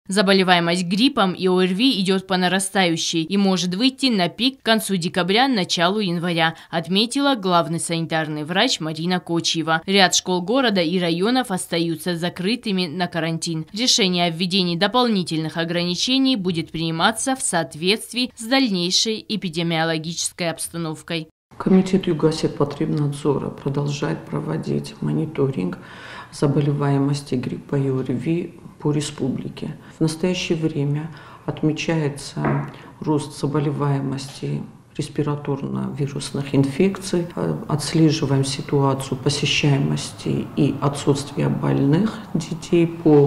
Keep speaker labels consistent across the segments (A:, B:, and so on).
A: Заболеваемость гриппом и ОРВИ идет по нарастающей и может выйти на пик к концу декабря, началу января, отметила главный санитарный врач Марина Кочиева. Ряд школ города и районов остаются закрытыми на карантин. Решение о введении дополнительных ограничений будет приниматься в соответствии с дальнейшей эпидемиологической обстановкой.
B: Комитет Югосветпотребнадзора продолжает проводить мониторинг заболеваемости гриппа и ОРВИ по республике. В настоящее время отмечается рост заболеваемости респираторно-вирусных инфекций. Отслеживаем ситуацию посещаемости и отсутствия больных детей по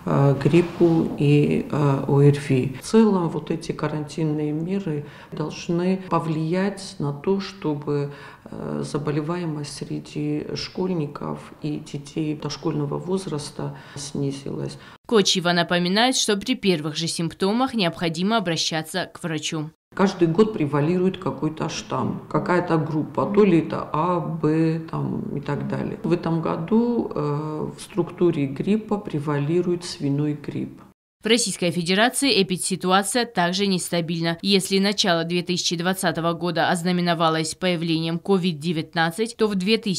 B: гриппу и ОРВИ. В целом вот эти карантинные меры должны повлиять на то, чтобы заболеваемость среди школьников и детей дошкольного возраста снизилась.
A: Кочиева напоминает, что при первых же симптомах необходимо обращаться к врачу.
B: Каждый год превалирует какой-то штамм, какая-то группа, то ли это А, Б и так далее. В этом году в структуре гриппа превалирует свиной грипп.
A: В Российской Федерации эпидситуация также нестабильна. Если начало 2020 года ознаменовалось появлением COVID-19, то в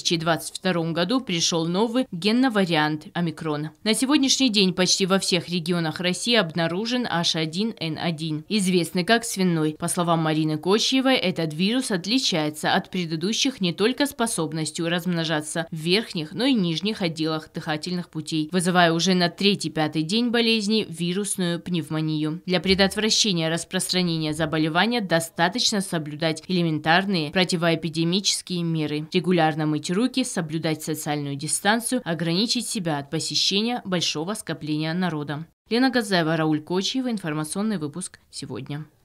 A: 2022 году пришел новый генно-вариант омикрон. На сегодняшний день почти во всех регионах России обнаружен H1N1, известный как свиной. По словам Марины Кочиевой, этот вирус отличается от предыдущих не только способностью размножаться в верхних, но и нижних отделах дыхательных путей, вызывая уже на 3-5 день болезни вирусную пневмонию. Для предотвращения распространения заболевания достаточно соблюдать элементарные противоэпидемические меры. Регулярно мыть руки, соблюдать социальную дистанцию, ограничить себя от посещения большого скопления народа. Лена Газаева, Рауль Кочиева. Информационный выпуск сегодня.